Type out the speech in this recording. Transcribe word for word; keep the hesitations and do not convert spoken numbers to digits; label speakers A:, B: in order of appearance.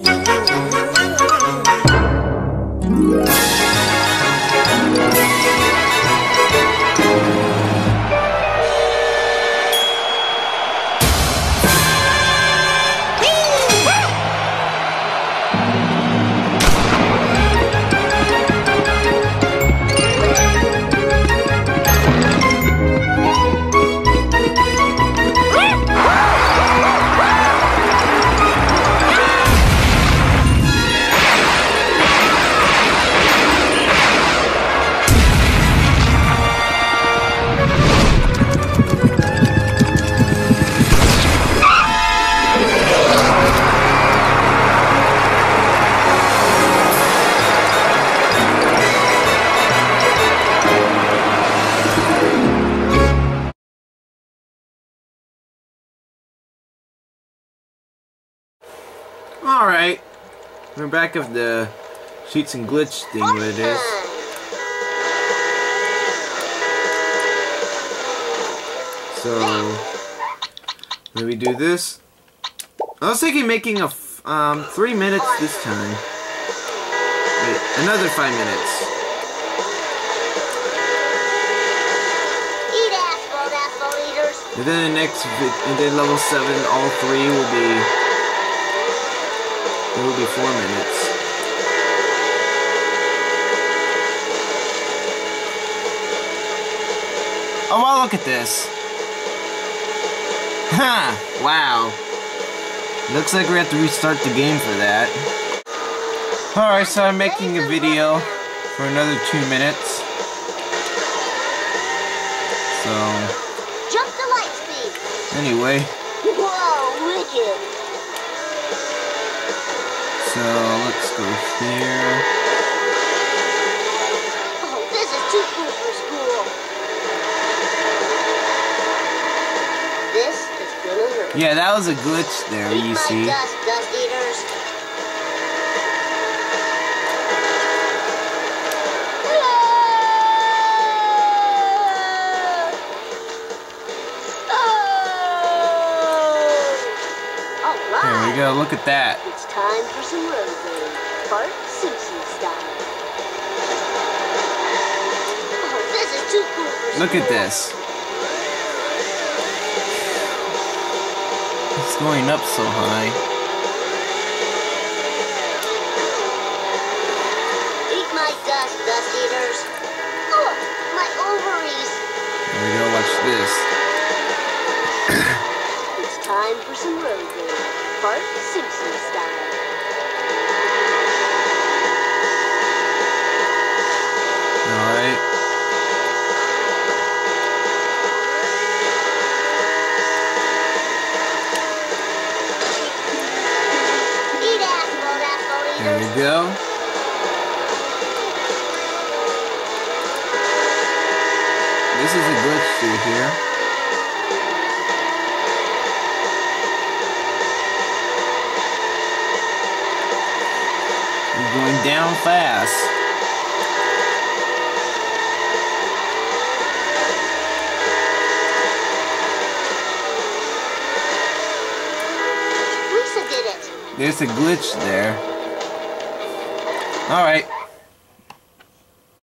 A: Alright, we're back of the cheats and glitch thing, what it is. So, maybe do this. I was thinking making a f um, three minutes this time. Wait, another five minutes.
B: Eat asphalt, asphalt eaters.
A: And then the next, and then level seven, all three will be. It will be four minutes. Oh wow, look at this. Ha! Wow. Looks like we have to restart the game for that. Alright, so I'm making a video for another two minutes. So
B: jump the light speed.
A: Anyway.
B: Whoa, wicked.
A: So let's go here.
B: Oh, this is too cool for school. This is gonna hurt.
A: Yeah, that was a glitch there,
B: Eat
A: you
B: my
A: see.
B: dust, dust eaters.
A: There we go, look at that.
B: It's time for some road game. Bart Simpson style. Oh, this is too cool for
A: Look
B: school.
A: at this. It's going up so high.
B: Eat my dust, dust eaters. Look, my ovaries.
A: There we go, watch this.
B: It's time for some road game. Bart Simpson style.
A: Alright.
B: Eat asphalt, asphalt eaters.
A: There we go. This is a glitch through here. We're going down fast.
B: Lisa did it.
A: There's a glitch there. Alright.